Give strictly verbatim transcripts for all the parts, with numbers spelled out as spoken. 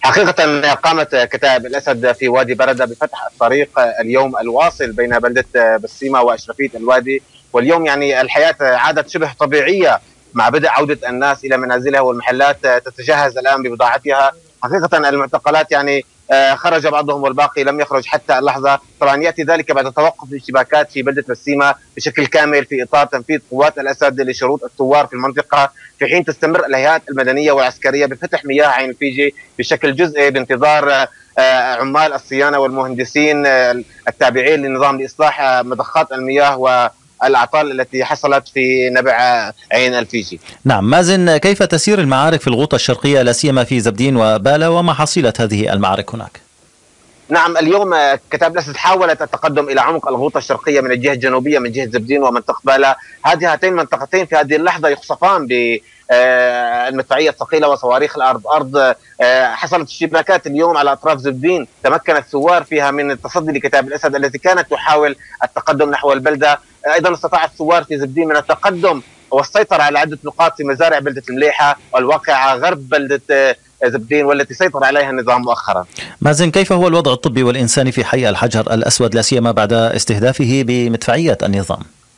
حقيقة قامت كتائب الأسد في وادي بردة بفتح الطريق اليوم الواصل بين بلدة بسيمة وأشرفية الوادي. واليوم يعني الحياة عادت شبه طبيعية مع بدء عودة الناس إلى منازلها، والمحلات تتجهز الآن ببضاعتها. حقيقة المعتقلات يعني خرج بعضهم والباقي لم يخرج حتى اللحظة. طبعا يأتي ذلك بعد توقف الاشتباكات في بلدة بسيمة بشكل كامل في إطار تنفيذ قوات الأسد لشروط الثوار في المنطقة، في حين تستمر الهيئات المدنية والعسكرية بفتح مياه عين الفيجي بشكل جزئي بانتظار عمال الصيانة والمهندسين التابعين لنظام لإصلاح مضخات المياه والأعطال التي حصلت في نبع عين الفيجي. نعم مازن، كيف تسير المعارك في الغوطة الشرقية لا سيما في زبدين وبالا، وما حصيلة هذه المعارك هناك؟ نعم، اليوم كتائب الأسد حاولت التقدم إلى عمق الغوطة الشرقية من الجهة الجنوبية من جهة زبدين ومنطقة بالا. هذه هاتين المنطقتين في هذه اللحظة يخصفان بالمدفعية الثقيلة وصواريخ الأرض أرض. حصلت اشتباكات اليوم على أطراف زبدين، تمكن الثوار فيها من التصدي لكتائب الأسد التي كانت تحاول التقدم نحو البلدة. أيضا استطاع الثوار في زبدين من التقدم والسيطرة على عدة نقاط في مزارع بلدة المليحة والواقعة غرب بلدة زبدين والتي سيطر عليها النظام مؤخرا. مازن، كيف هو الوضع الطبي والإنساني في حي الحجر الأسود لا سيما بعد استهدافه بمدفعية النظام؟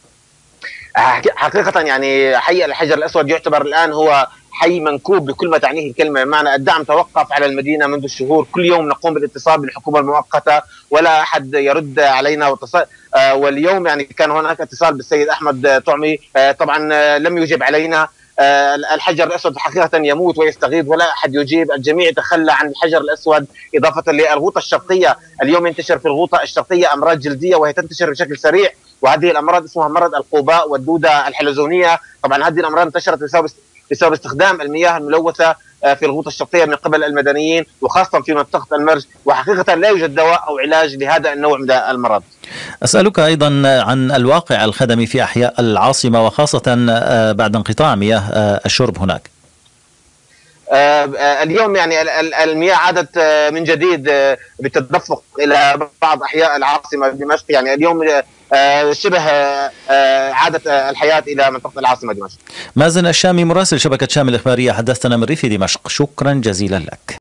حقيقة يعني حي الحجر الأسود يعتبر الآن هو حي منكوب بكل ما تعنيه الكلمة، بمعنى الدعم توقف على المدينة منذ الشهور. كل يوم نقوم بالاتصال بالحكومة المؤقتة ولا أحد يرد علينا واتصال. آه واليوم يعني كان هناك اتصال بالسيد أحمد طعمي، آه طبعا آه لم يجب علينا. آه الحجر الأسود حقيقة يموت ويستغيث ولا أحد يجيب، الجميع يتخلى عن الحجر الأسود. إضافة للغوطة الشرقية، اليوم ينتشر في الغوطة الشرقية أمراض جلدية وهي تنتشر بشكل سريع، وهذه الأمراض اسمها مرض القوباء والدودة الحلزونية. طبعا هذه الأمراض انتشرت بسبب بسبب استخدام المياه الملوثة في الغوطة الشرقية من قبل المدنيين وخاصة في منطقة المرج، وحقيقة لا يوجد دواء أو علاج لهذا النوع من المرض. أسألك أيضا عن الواقع الخدمي في أحياء العاصمة وخاصة بعد انقطاع مياه الشرب هناك. اليوم يعني المياه عادت من جديد بالتدفق إلى بعض أحياء العاصمة دمشق. يعني اليوم شبه عادت الحياة إلى منطقة العاصمة دمشق. مازن الشامي، مراسل شبكة شام الإخبارية، حدثنا من ريف دمشق، شكرا جزيلا لك.